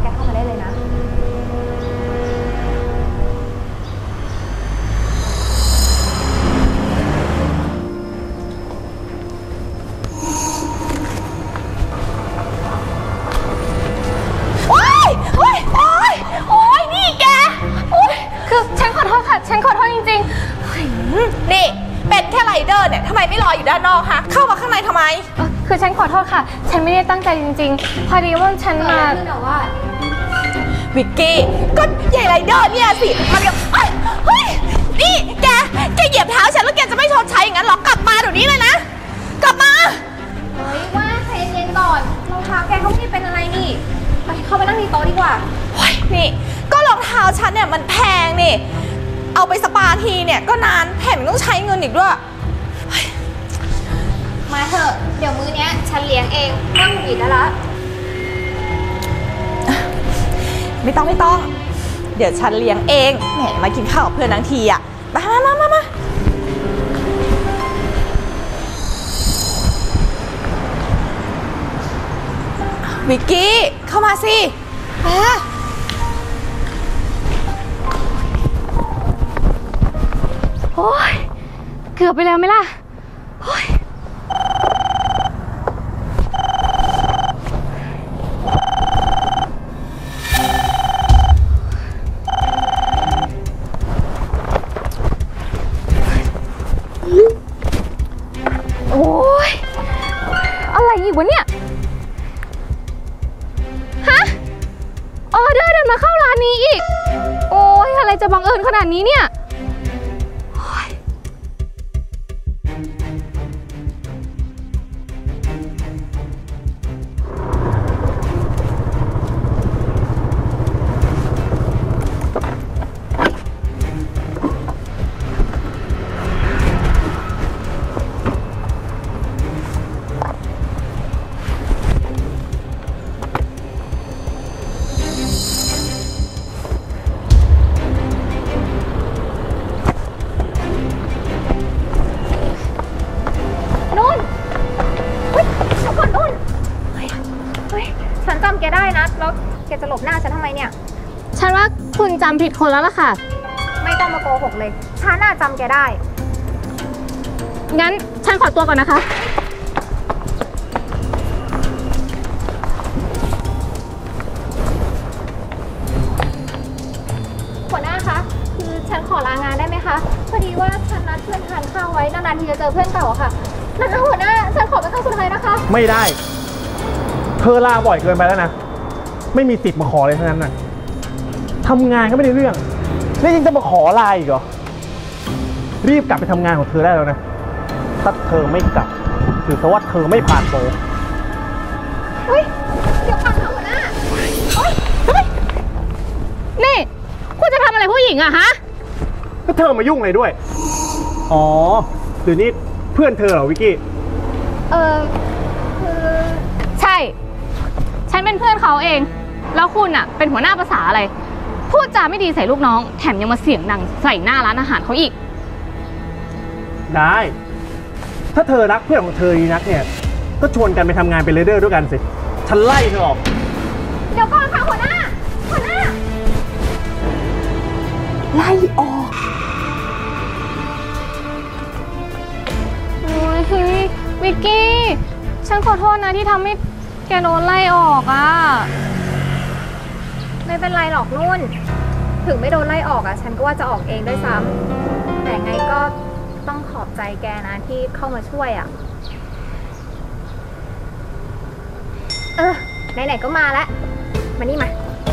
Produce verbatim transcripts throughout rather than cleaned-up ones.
แกเข้ามาได้เลยนะโอ๊ยโอ๊ยโอ๊ยโอ๊ยนี่แกโอ๊ยคือฉันขอโทษค่ะฉันขอโทษจริงๆนี่เป็นแค่ไรเดอร์เนี่ยทำไมไม่รออยู่ด้านนอกคะเข้ามาข้างในทำไมคือฉันขอโทษค่ะฉันไม่ได้ตั้งใจจริงๆพอดีว่าฉันมาแต่ว่าวิกกี้ก็ใหญ่ไรเดอร์เนี่ยสิมาเดี๋ยวเฮ้ยนี่แกแกเหยียบเท้าฉันแล้วแกจะไม่ชดใช้อย่างนั้นหรอกลับมาเดี๋ยวนี้เลยนะกลับมาเฮ้ยว่าใจเย็นก่อนรองเท้าแกเขาไม่เป็นอะไรนี่ไปเข้าไปนั่งที่โต๊ะดีกว่าเฮ้ยนี่ก็รองเท้าฉันเนี่ยมันแพงนี่เอาไปสปาทีเนี่ยก็นานแถมต้องใช้เงินอีกด้วยมาเถอะเดี๋ยวมื้อนี้ฉันเลี้ยงเองนั่งหยิบได้ละไม่ต้องไม่ต้องเดี๋ยวฉันเลี้ยงเองแหมมากินข้าวกับเพื่อนทั้งทีอ่ะมามามามาวิกกี้เข้ามาสิมาโอ้ยเกือบไปแล้วไหมล่ะโอ้ยโอ้ยอะไรอีกวะเนี่ยฮะออเดอร์เดินมาเข้าร้านนี้อีกโอ้ยอะไรจะบังเอิญขนาดนี้เนี่ยฉันจำแกได้นะแล้วแกจะหลบหน้าฉันทำไมเนี่ยฉันว่าคุณจำผิดคนแล้วล่ะค่ะไม่ต้องมาโกหกเลยฉันน่าจำแกได้งั้นฉันขอตัวก่อนนะคะหัวหน้าคะคือฉันขอลางานได้ไหมคะพอดีว่าฉันนัดเพื่อนทานข้าวไว้นานๆทีจะเจอเพื่อนเก่าค่ะนะคะหัวหน้าฉันขอเป็นครั้งสุดท้ายนะคะไม่ได้เธอลาบ่อยเกินไปแล้วนะไม่มีสิทธิ์มาขอเลยทั้งนั้นนะทำงานก็ไม่ได้เรื่องแล้วยังจะมาขอลาอีกเหรอรีบกลับไปทำงานของเธอได้แล้วนะถ้าเธอไม่กลับถือซะว่าเธอไม่ผ่านโปรเฮ้ยเดี๋ยวก่อนค่ะหัวหน้าเฮ้ยนี่คุณจะทำอะไรผู้หญิงอะฮะก็เธอมายุ่งอะไรด้วยอ๋อหรือนี่เพื่อนเธอเหรอวิกกี้เออคือใช่ฉันเป็นเพื่อนเขาเองแล้วคุณอะเป็นหัวหน้าภาษาอะไรพูดจาไม่ดีใส่ลูกน้องแถมยังมาเสียงดังใส่หน้าร้านอาหารเขาอีกได้ถ้าเธอรักเพื่อนของเธอดีนักเนี่ยก็ชวนกันไปทำงานเป็นเรเดอร์ด้วยกันสิฉันไล่เธอออกเดี๋ยวก่อนค่ะหัวหน้าหัวหน้าไล่ออกโอ้ยวิกกี้ฉันขอโทษนะที่ทำให้แกโดนไล่ออกอ่ะไม่เป็นไรหรอกนุ่นถึงไม่โดนไล่ออกอ่ะฉันก็ว่าจะออกเองด้วยซ้ำแต่ไงก็ต้องขอบใจแกนะที่เข้ามาช่วยอ่ะเออไหนๆก็มาแล้วมานี่มา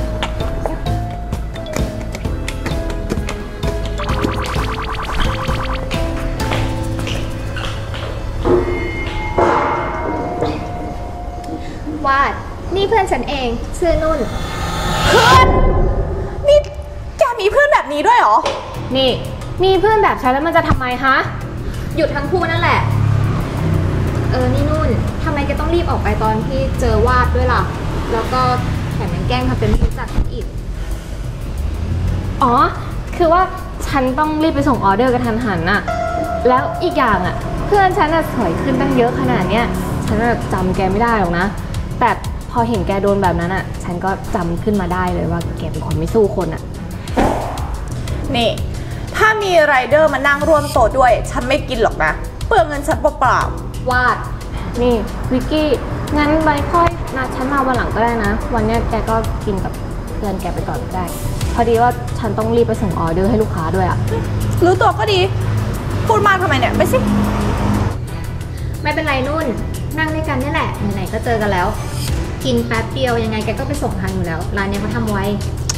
วาดนี่เพื่อนฉันเองชื่อนุ่นเพื่อนนี่แกมีเพื่อนแบบนี้ด้วยเหรอนี่มีเพื่อนแบบฉันแล้วมันจะทำไมฮะหยุดทั้งคู่นั่นแหละเออนี่นุ่นทำไมแกต้องรีบออกไปตอนที่เจอวาดด้วยล่ะแล้วก็แถมยังแกล้งทำเป็นไม่รู้จักฉันอีกอ๋อคือว่าฉันต้องรีบไปส่งออเดอร์กระทันหันน่ะแล้วอีกอย่างอ่ะเพื่อนฉันน่ะสวยขึ้นตั้งเยอะขนาดเนี้ยฉันน่ะจำแกไม่ได้หรอกนะแต่พอเห็นแกโดนแบบนั้นอ่ะฉันก็จำขึ้นมาได้เลยว่าแกเป็นคนไม่สู้คนอ่ะนี่ถ้ามีไรเดอร์มานั่งร่วมโต๊ะด้วยฉันไม่กินหรอกนะเปลืองเงินฉันเปล่าวาดนี่วิกกี้งั้นใบค่อยนัดฉันมาวันหลังก็ได้นะวันนี้แกก็กินกับเพื่อนแกไปก่อนก็ได้พอดีว่าฉันต้องรีบไปส่งออเดอร์ให้ลูกค้าด้วยอ่ะรู้ตัวก็ดีพูดมากทำไมเนี่ยไปสิไม่เป็นไรนุ่นนั่งด้วยกันนี่แหละไหนๆก็เจอกันแล้วกินแป๊บเดียวยังไงแกก็ไปส่งทันอยู่แล้วร้านนี้เขาทำไว้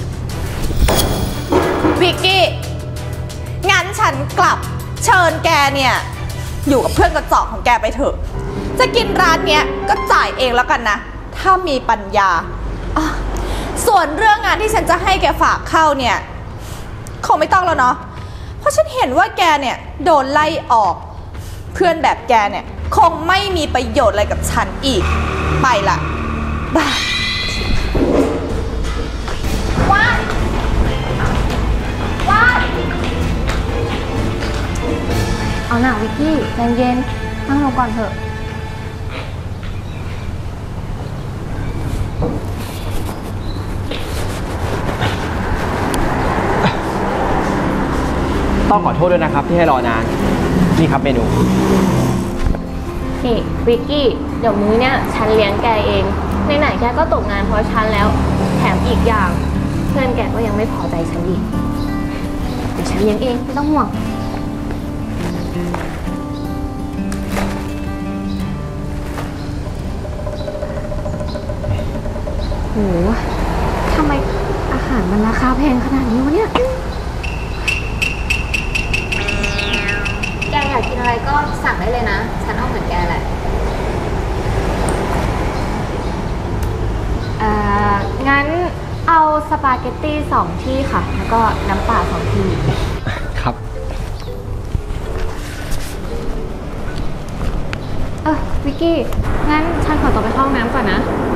วิกกี้งั้นฉันกลับเชิญแกเนี่ยอยู่กับเพื่อนกระจอกของแกไปเถอะจะกินร้านเนี้ยก็จ่ายเองแล้วกันนะถ้ามีปัญญาส่วนเรื่องงานที่ฉันจะให้แกฝากเข้าเนี่ยคงไม่ต้องแล้วเนาะเพราะฉันเห็นว่าแกเนี่ยโดนไล่ออกเพื่อนแบบแกเนี่ยคงไม่มีประโยชน์อะไรกับฉันอีกไปละบายว้ายว้ายเอาหน่าวิกกี้ใจเย็นนั่งลงก่อนเถอะต้องขอโทษด้วยนะครับที่ให้รอนานนี่ครับเมนูนี่วิกกี้เดี๋ยวมื้อเนี่ยฉันเลี้ยงแกเองไหนๆแกก็ตกงานเพราะฉันแล้วแถมอีกอย่างเพื่อนแกก็ยังไม่พอใจฉันอีกเดี๋ยวฉันเลี้ยงเองไม่ต้องห่วงโหทำไมอาหารมันราคาแพงขนาดนี้วะเนี่ยแกอยากกินอะไรก็สั่งได้เลยนะฉันเอาเหมือนแกแหละเอ่องั้นเอาสปาเกตตี้สองที่ค่ะแล้วก็น้ำเปล่าสองที่ครับเออวิกกี้งั้นฉันขอตัวไปเข้าห้องน้ำก่อนนะ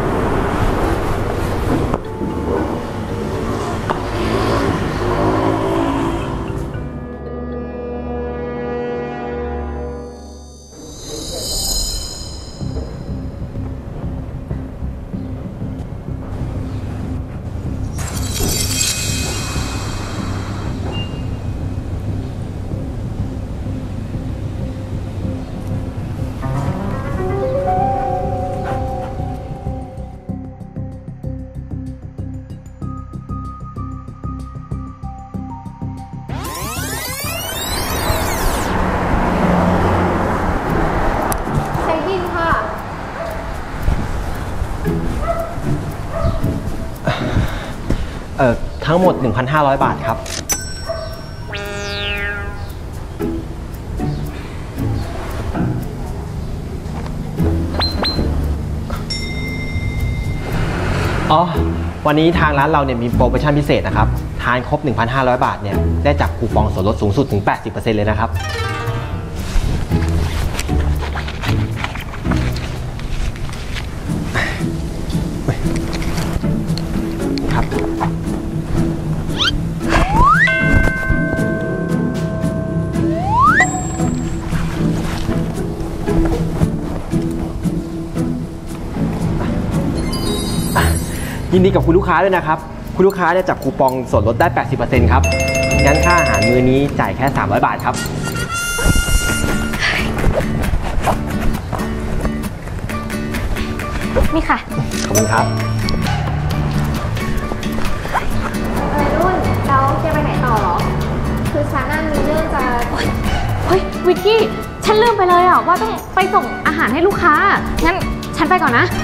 เอ่อทั้งหมด หนึ่งพันห้าร้อย บาทครับอ๋อวันนี้ทางร้านเราเนี่ยมีโปรโมชั่นพิเศษนะครับทานครบ หนึ่งพันห้าร้อย บาทเนี่ยได้จับคูปองส่วนลดสูงสุดถึง แปดสิบเปอร์เซ็นต์ เลยนะครับยินดีกับคุณลูกค้าด้วยนะครับคุณลูกค้าเนี่ยจับคูปองส่วนลดได้ แปดสิบเปอร์เซ็นต์ ครับงั้นค่าอาหารมื้อนี้จ่ายแค่สามร้อยบาทครับนี่ค่ะขอบคุณครับอะไรรุ่นแล้วแกไปไหนต่อหรอคือฉันน่ะมีเรื่องจะเฮ้ยวิกกี้ฉันลืมไปเลยอ่ะว่าต้องไปส่งอาหารให้ลูกค้างั้นฉันไปก่อนนะ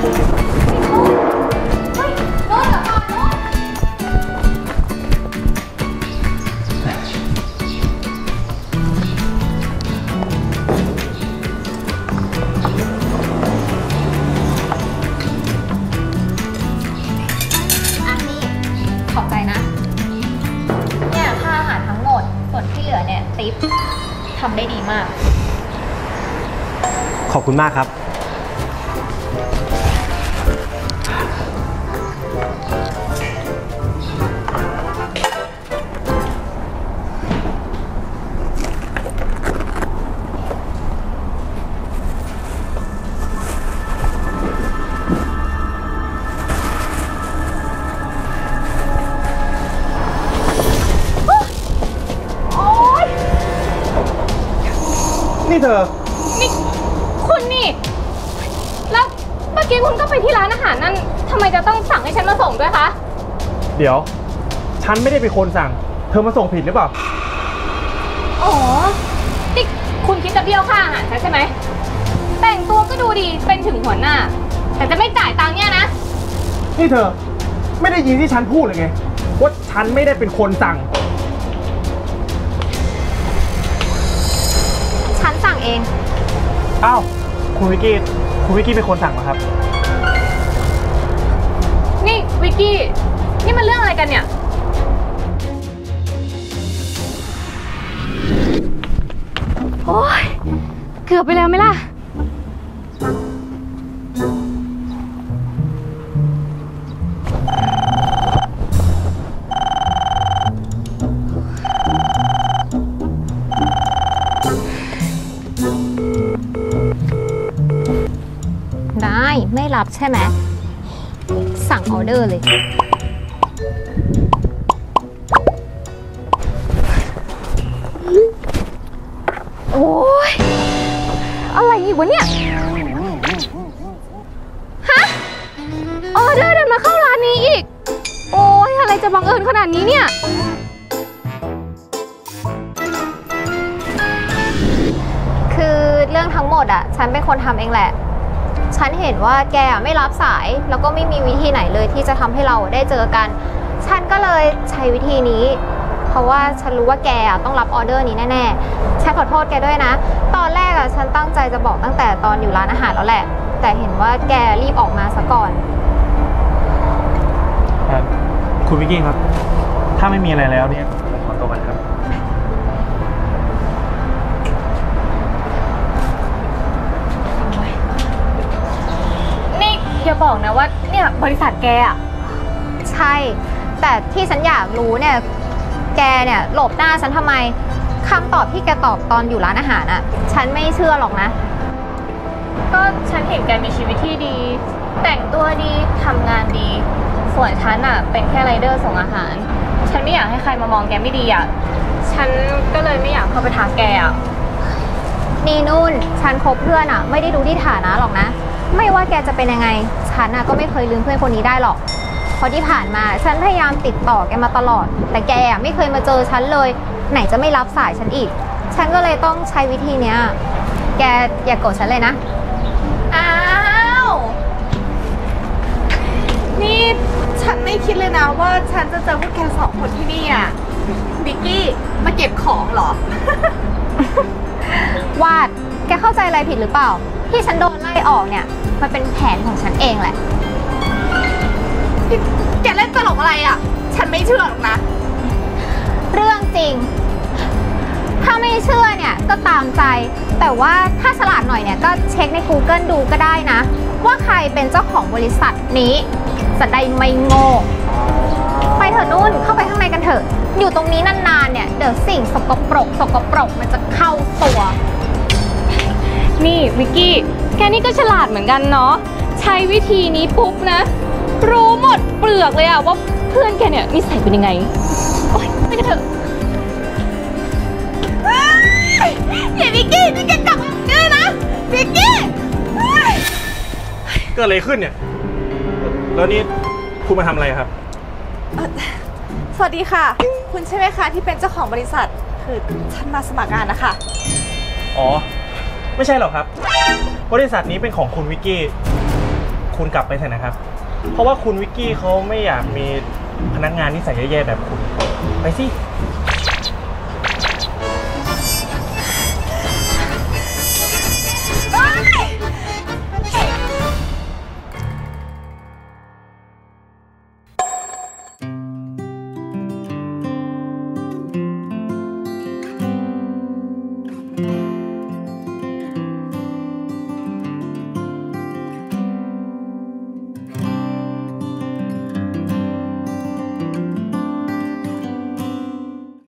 ขอบใจนะเนี่ยค่าอาหารทั้งหมดส่วนที่เหลือเนี่ยติ๊ปทำได้ดีมากขอบคุณมากครับนี่เธอนี่คุณนี่ แล้วเมื่อกี้คุณก็ไปที่ร้านอาหารนั่นทำไมจะต้องสั่งให้ฉันมาส่งด้วยคะเดี๋ยว ฉันไม่ได้เป็นคนสั่ง เธอมาส่งผิดหรือเปล่าอ๋อ นี่คุณคิดจะเบี้ยวค่าอาหารฉันใช่ไหม แต่งตัวก็ดูดีเป็นถึงหัวหน้า แต่จะไม่จ่ายตังค์เนี่ยนะนี่เธอ ไม่ได้ยินที่ฉันพูดเลยไง ว่าฉันไม่ได้เป็นคนสั่งฉันสั่งเองอ้าว คุณวิกกี้ คุณวิกกี้เป็นคนสั่งเหรอครับนี่วิกกี้ นี่มันเรื่องอะไรกันเนี่ย โอ๊ย เกือบไปแล้วไหมล่ะได้ไม่รับใช่ไหมสั่งออเดอร์เลยโอ๊ย อะไรอีกวะเนี่ย ฮะ ออเดอร์เดินมาเข้าร้านนี้อีก โอ๊ย อะไรจะบังเอิญขนาดนี้เนี่ยคือเรื่องทั้งหมดอ่ะฉันเป็นคนทำเองแหละ ฉันเห็นว่าแกไม่รับสายแล้วก็ไม่มีวิธีไหนเลยที่จะทำให้เราได้เจอกัน ฉันก็เลยใช้วิธีนี้ เพราะว่าฉันรู้ว่าแกต้องรับออเดอร์นี้แน่ๆฉันขอโทษแกด้วยนะ ตอนแรกอ่ะฉันตั้งใจจะบอกตั้งแต่ตอนอยู่ร้านอาหารแล้วแหละ แต่เห็นว่าแกรีบออกมาซะก่อนคุณวิกกี้ครับ ถ้าไม่มีอะไรแล้วเนี่ยผมขอตัวก่อนครับนี่อย่าบอกนะว่าเนี่ยบริษัทแกอะใช่ แต่ที่ฉันอยากรู้เนี่ย แกเนี่ยหลบหน้าฉันทำไมคำตอบที่แกตอบตอนอยู่ร้านอาหารอะฉันไม่เชื่อหรอกนะก็ฉันเห็นแกมีชีวิตที่ดี แต่งตัวดีทำงานดี ส่วนฉันอะเป็นแค่ไรเดอร์ส่งอาหาร ฉันไม่อยากให้ใครมามองแกไม่ดีอะฉันก็เลยไม่อยากเข้าไปทักแกอะนี่นุ่น ฉันคบเพื่อนอะไม่ได้ดูที่ฐานะหรอกนะ ไม่ว่าแกจะเป็นยังไง ฉันอะก็ไม่เคยลืมเพื่อนคนนี้ได้หรอก เพราะที่ผ่านมาฉันพยายามติดต่อแกมาตลอด แต่แกอะไม่เคยมาเจอฉันเลย ไหนจะไม่รับสายฉันอีก ฉันก็เลยต้องใช้วิธีเนี้ย แกอย่าโกรธฉันเลยนะอ้าว นี่ฉันไม่คิดเลยนะว่าฉันจะเจอพวกแกสองคนที่นี่อ่ะบิกกี้มาเก็บของเหรอวาด แกเข้าใจอะไรผิดหรือเปล่า ที่ฉันโดนไล่ออกเนี่ย มันเป็นแผนของฉันเองแหละแกเล่นตลกอะไรอ่ะ ฉันไม่เชื่อหรอกนะเรื่องจริง ถ้าไม่เชื่อเนี่ยก็ตามใจ แต่ว่าถ้าฉลาดหน่อยเนี่ยก็เช็คใน Google ดูก็ได้นะ ว่าใครเป็นเจ้าของบริษัทนี้จะได้ไม่โง่ ไปเถอะนุ่นเข้าไปข้างในกันเถอะ อยู่ตรงนี้นานๆเนี่ยเดี๋ยวสิ่งสกปรกสกปรกมันจะเข้าตัวนี่วิกกี้ แกนี่ก็ฉลาดเหมือนกันเนาะ ใช้วิธีนี้ปุ๊บนะ รู้หมดเปลือกเลยอะว่าเพื่อนแกเนี่ยนิสัยเป็นยังไง โอ๊ยไปกันเถอะอย่าบิกกี้นี่แกกลับมาเจอนะบิกกี้เกิดอะไรขึ้นเนี่ย แล้วนี่คุณมาทำอะไรครับสวัสดีค่ะ คุณใช่ไหมคะที่เป็นเจ้าของบริษัท คือฉันมาสมัครงานนะคะอ๋อ ไม่ใช่หรอกครับ บริษัทนี้เป็นของคุณวิกกี้ คุณกลับไปเถอะนะครับ เพราะว่าคุณวิกกี้เขาไม่อยากมีพนักงานนิสัยแย่ๆแบบคุณ ไปสิ